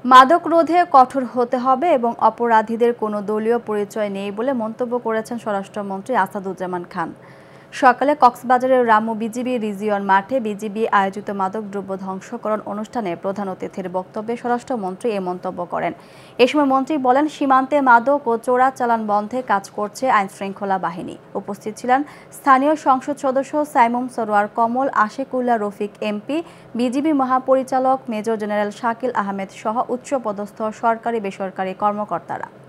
মাদক রোধে কঠোর হতে হবে এবং অপরাধীদের কোনো দলীয় পরিচয় নেই বলে মন্তব্য করেছেন স্বরাষ্ট্রমন্ত্রী আসাদুজ্জামান খান। সকালে কক্সবাজারের রামু বিজিবি রিজিয়ন মাঠে বিজিবি আয়োজিত মাদকদ্রব্য ধ্বংসকরণ অনুষ্ঠানে প্রধান অতিথির বক্তব্যে স্বরাষ্ট্রমন্ত্রী এ মন্তব্য করেন। এ সময় মন্ত্রী বলেন, সীমান্তে মাদক ও চোরাচালান বন্ধে কাজ করছে আইনশৃঙ্খলা বাহিনী। উপস্থিত ছিলেন স্থানীয় সংসদ সদস্য সাইমুম সরোয়ার কমল, আশিকুল্লাহ রফিক এমপি, বিজিবি মহাপরিচালক মেজর জেনারেল শাকিল আহমেদ সহ উচ্চপদস্থ সরকারি বেসরকারি কর্মকর্তারা।